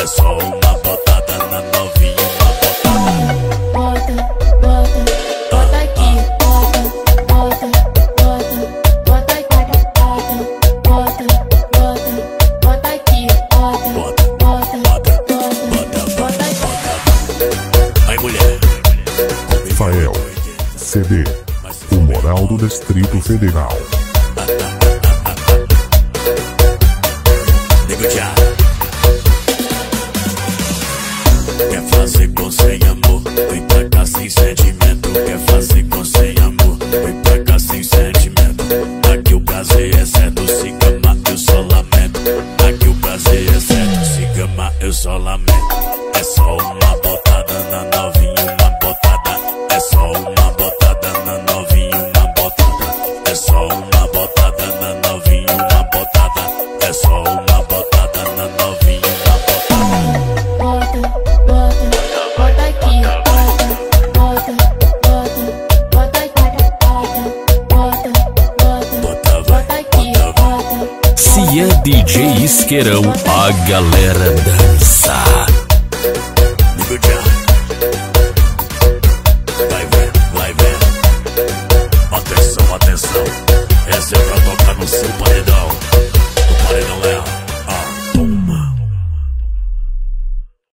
É só uma botada na novinha, uma botada. Bota, bota, bota aqui. Bota, bota, bota, bota aqui. Bota, bota, bota aqui. Bota, bota, bota, bota aqui. Aí, mulher. FAEL CD, o Moral do Distrito Federal. Nego já. Quer fazer com sem amor, vem pra cá sem sentimento. Quer fazer com sem amor, vem pra cá sem sentimento. Aqui o prazer é certo, se gamar eu só lamento. Aqui o prazer é certo, se gamar eu só lamento. É só uma botada na novinha, uma botada. É só uma botada na novinha, uma botada. É só uma botada na novinha, uma botada. É só uma botada na novinha, uma botada. Bota, bota, bota aqui. Bota, bota, bota, bota aqui. Bota, bota, bota aqui. Bota. Se é DJ Isqueirão, a galera dança. Nego já.